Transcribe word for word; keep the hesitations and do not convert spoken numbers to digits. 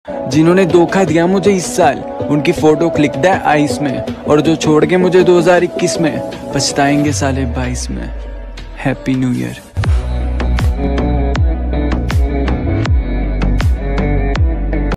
जिन्होंने धोखा दिया मुझे इस साल, उनकी फोटो क्लिक दे आइस में, और जो छोड़ के मुझे दो हज़ार इक्कीस में, पछताएंगे साले बाईस में। Happy new year.